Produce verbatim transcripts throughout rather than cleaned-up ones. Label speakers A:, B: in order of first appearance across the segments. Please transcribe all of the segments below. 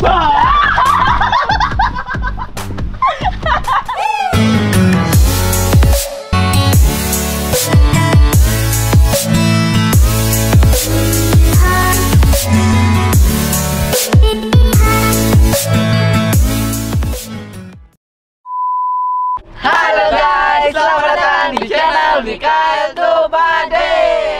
A: Halo guys, selamat datang di channel Mikael Tubade.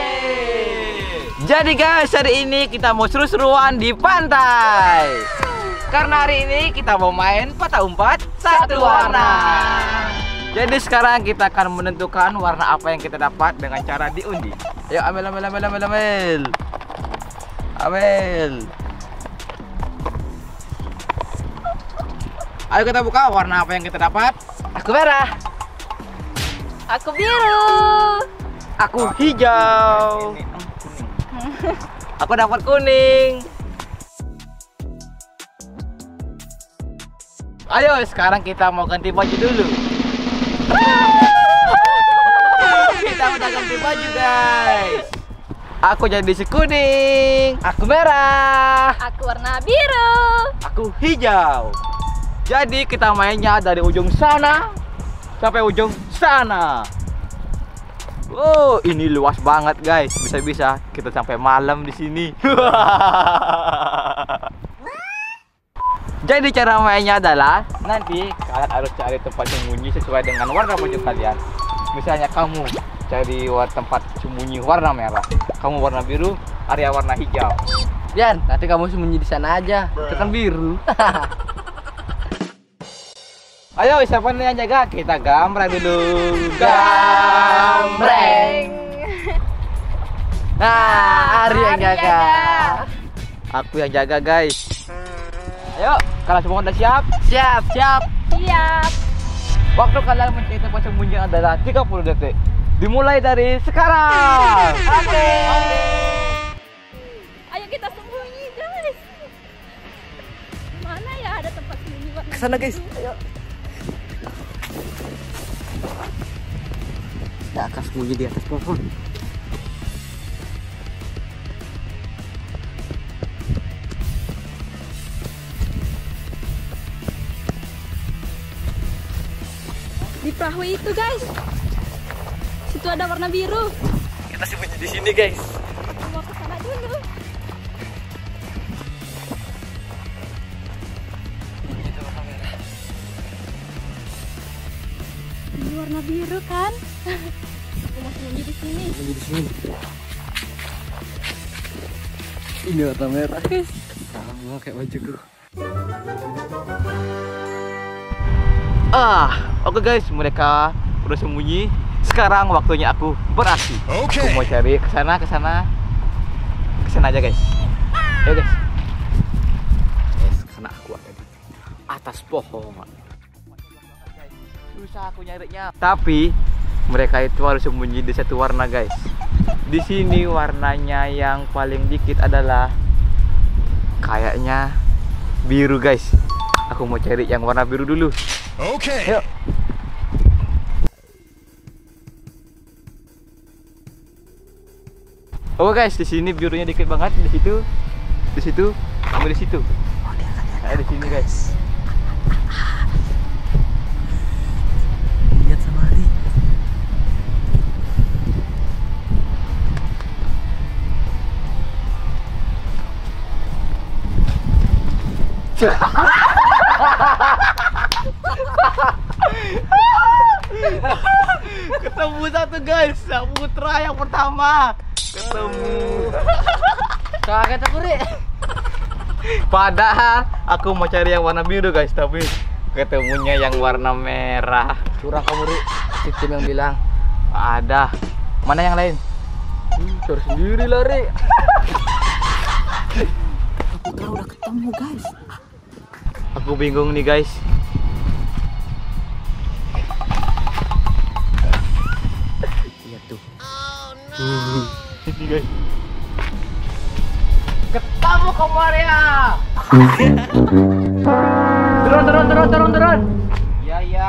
A: Jadi guys, hari ini kita mau seru-seruan di pantai. Karena hari ini kita mau main patah umpat satu warna. Jadi sekarang kita akan menentukan warna apa yang kita dapat dengan cara diundi. Ayo ambil, ambil, ambil, ambil, ambil. Ambil. Ayo kita buka warna apa yang kita dapat. Aku merah.
B: Aku biru.
A: Aku hijau. Aku dapat kuning. Ayo sekarang kita mau ganti baju dulu. Kita udah ganti baju guys. Aku jadi si kuning. Aku merah.
B: Aku warna biru.
A: Aku hijau. Jadi kita mainnya dari ujung sana sampai ujung sana. Oh, ini luas banget guys. Bisa-bisa kita sampai malam di sini. Jadi cara mainnya adalah nanti kalian harus cari tempat sembunyi sesuai dengan warna baju kalian. Misalnya kamu cari tempat sembunyi warna merah, kamu warna biru, area warna hijau.
C: Yan, nanti kamu sembunyi di sana aja. Itu kan biru.
A: Ayo, siapa nih yang jaga? Kita gambreng dulu.
B: Gambreng.
C: Nah, Ari yang jaga.
A: Aku yang jaga, guys. Ayo, kalian semua udah siap?
C: Siap, siap.
B: Siap.
A: Waktu kalian mencari tempat sembunyi adalah tiga puluh detik. Dimulai dari sekarang.
B: Oke. Ayo kita sembunyi, guys. Mana ya ada tempat sembunyi warna
C: Kesana, guys.
B: biru?
C: Ayo. Kita akan sembunyi di atas pohon.
B: Di perahu itu, guys. Situ ada warna biru.
C: Kita sembunyi di sini, guys.
B: Aku mau ke sana dulu. Ini warna biru kan? Aku mau sembunyi di sini.
C: Sembunyi di sini. Ini warna merah, guys. Sama kayak bajuku.
A: Ah, oke guys, mereka udah sembunyi. Sekarang waktunya aku beraksi.
D: Oke.
A: Aku mau cari ke sana, ke sana, ke sana aja guys. Ayo guys. Guys, karena aku ada di atas pohon. Susah aku nyarinya. Tapi mereka itu harus sembunyi di satu warna guys. Di sini warnanya yang paling dikit adalah kayaknya biru guys. Aku mau cari yang warna biru dulu.
D: Oke.
A: Yuk. Oh guys, di sini birunya dikit banget, di situ, di situ, sama di situ. Kayak di sini guys.
C: Lihat sama Ari.
A: Ketemu satu guys, Saputra yang pertama. Ketemu.
C: Kaget aku, Ri.
A: Padahal aku mau cari yang warna biru guys, tapi ketemunya yang warna merah.
C: Curang kamu, Ri. Sistem yang bilang.
A: Ada. Mana yang lain?
C: Hmm, cari sendiri lah, Ri. Putra udah ketemu, guys.
A: Aku bingung nih guys.
C: Lihat tuh.
A: Ini guys. Ketemu kamu Arya. Turun, turun, turun, turun, turun. Iya, iya.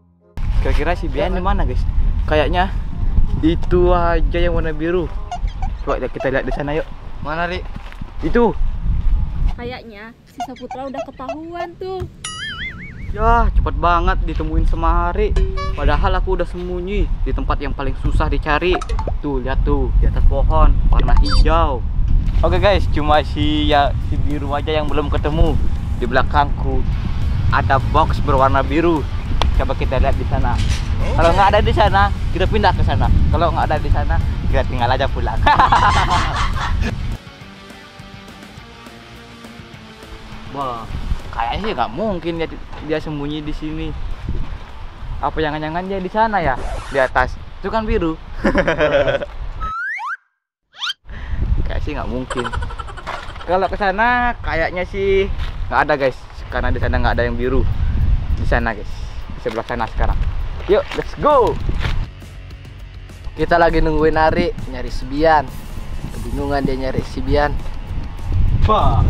A: Kira-kira si Bian di mana guys? Kayaknya itu aja yang warna biru. Coba kita lihat di sana yuk.
C: Mana, Ri?
A: Itu.
B: Kayaknya si Saputra udah ketahuan tuh.
C: Ya, cepet banget ditemuin sama Hari. Padahal aku udah sembunyi di tempat yang paling susah dicari. Tuh, lihat tuh, di atas pohon warna hijau.
A: Oke guys, cuma si ya si biru aja yang belum ketemu. Di belakangku ada box berwarna biru. Coba kita lihat di sana. Kalau nggak ada di sana, kita pindah ke sana. Kalau nggak ada di sana, kita tinggal aja pulang. Wah, kayaknya sih nggak mungkin dia, dia sembunyi di sini. Apa jangan-jangan dia di sana ya? Di atas. Itu kan biru. Kayak sih nggak mungkin. Kalau ke sana kayaknya sih nggak ada guys, karena di sana nggak ada yang biru. Di sana guys, di sebelah sana sekarang. Yuk, let's go.
D: Kita lagi nungguin Ari nyari si Bian. Kebingungan dia nyari si Bian.
A: Wah,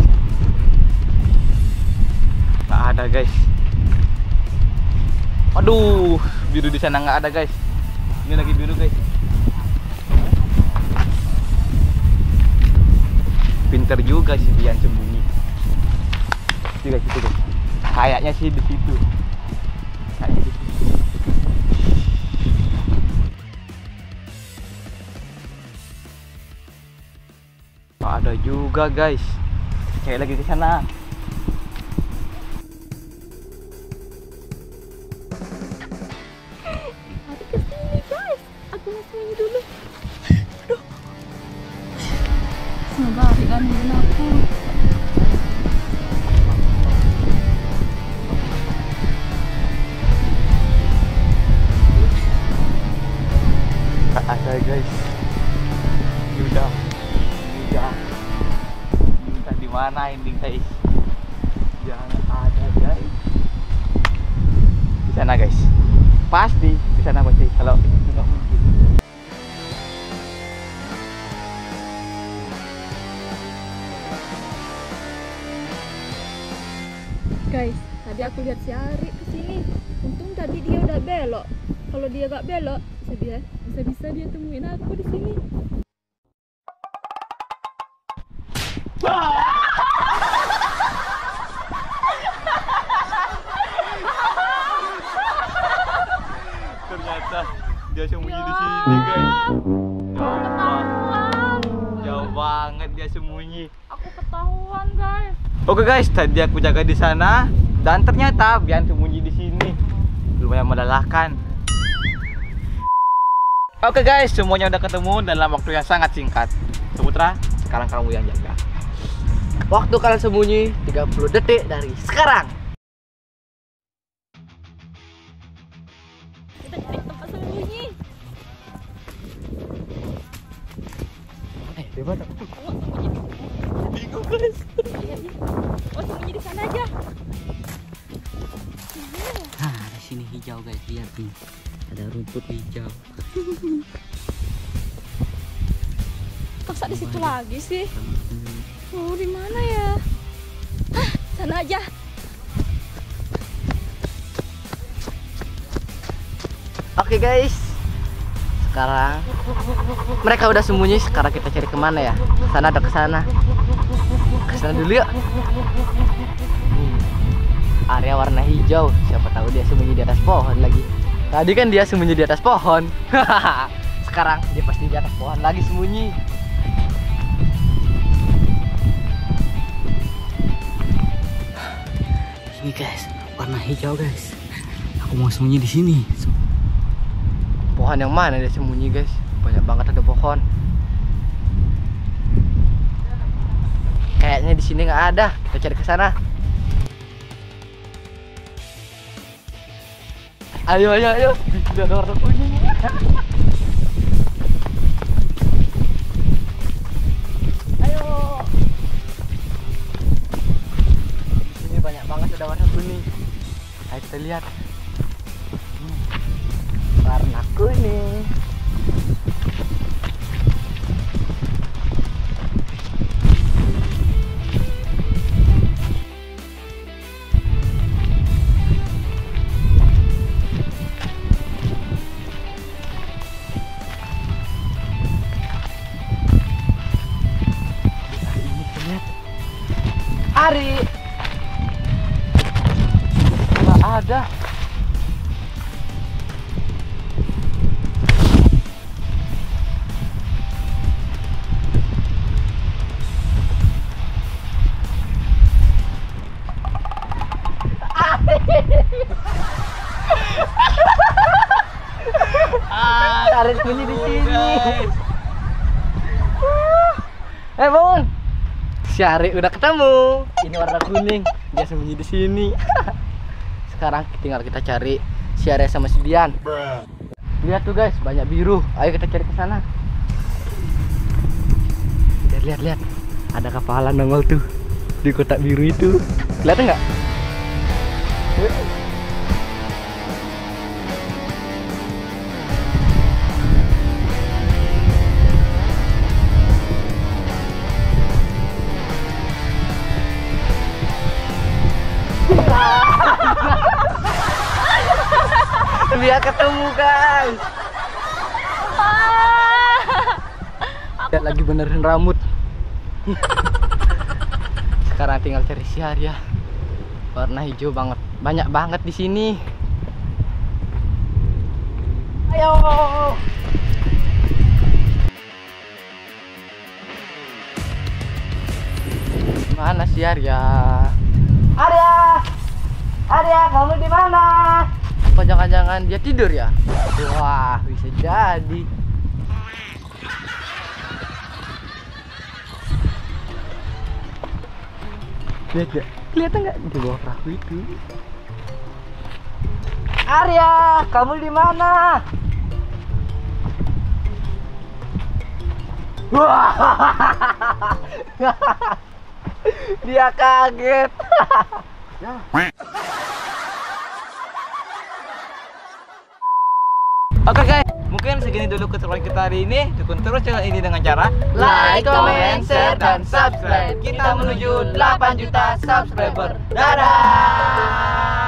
A: nggak ada guys. Aduh, biru di sana nggak ada guys. Ini lagi biru guys. Pinter juga si Bian sembunyi. Itu guys, itu guys. Kayaknya sih di situ. Kayaknya di situ. Nggak ada juga guys. Cari lagi ke sana.
B: Ari kesini guys. Aku mau sembunyi dulu. Aduh. Semoga Ari gak nungguin aku.
A: Nggak ada guys. Ini udah, ini udah, ini udah di mana ini guys? Jangan ada guys. Di sana guys. Pasti di sana pasti. Kalau itu nggak mungkin.
B: Guys, tadi aku lihat si Ari kesini. Untung tadi dia udah belok. Kalau dia gak belok, bisa bisa dia temuin aku di sini.
A: Ternyata dia sembunyi di sini guys.
B: Ketahuan.
A: Jauh banget dia sembunyi.
B: Aku ketahuan guys.
A: Oke guys, tadi aku jaga di sana dan ternyata Bian sembunyi di sini. Lumayan melelahkan. Oke guys, semuanya udah ketemu dalam waktu yang sangat singkat. Saputra, sekarang kamu yang jaga.
D: Waktu kalian sembunyi tiga puluh detik dari sekarang.
B: Kita cari tempat sembunyi.
A: Eh, di mana?
B: Oh, sembunyi. Bingung guys. Iya, iya. Oh, sembunyi di sana aja.
C: Nah, di sini hijau guys, lihat nih. Ada rumput hijau.
B: Masa di situ lagi sih? Oh, di mana ya? Hah, sana aja.
D: Oke guys, sekarang mereka udah sembunyi. Sekarang kita cari kemana ya? Sana ada ke sana. Ke sana dulu yuk. Hmm, area warna hijau. Siapa tahu dia sembunyi di atas pohon lagi. Tadi kan dia sembunyi di atas pohon. Sekarang dia pasti di atas pohon lagi sembunyi.
C: Ini guys, warna hijau guys. Aku mau sembunyi di sini.
D: Pohon yang mana dia sembunyi guys? Banyak banget ada pohon. Kayaknya di sini nggak ada. Kita cari ke sana. Ayo, ayo, ayo. Tidak ada warna kuning. Ayo. Di sini banyak banget ada warna kuning. Ayo kita lihat. Hmm. Warna kuning. Ari. Nggak ada. Ari sembunyi di sini. Eh bangun. Si Ari udah ketemu. Ini warna kuning. Dia sembunyi di sini. Sekarang tinggal kita cari si Ari sama si Dian. Lihat tuh guys, banyak biru. Ayo kita cari ke sana. Lihat, lihat, lihat. Ada kapalan nongol tuh di kotak biru itu. Kelihatan nggak? Dia ketemu guys. Dia lagi benerin rambut. Sekarang tinggal cari si Arya. Warna hijau banget, banyak banget di sini. Ayo. Mana si Arya? Arya, Arya, kamu di mana? Apa jangan-jangan dia tidur ya? Wah, bisa jadi. Lihat ya, kelihatan nggak di bawah perahu itu? Arya, kamu di mana? Wah, dia kaget.
A: Oke guys, mungkin segini dulu keseruan kita hari ini. Dukung terus channel ini dengan cara
D: Like, comment, share, dan subscribe.
A: Kita menuju delapan juta subscriber. Dadah.